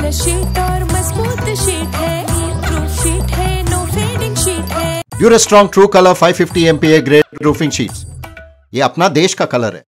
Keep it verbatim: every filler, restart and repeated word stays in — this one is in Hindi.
है शीट और मजबूत शीट है, प्रूफ शीट है, नो फेडिंग शीट है। Durastrong TrueColour five fifty M P A Grade roofing sheets, ये अपना देश का कलर है।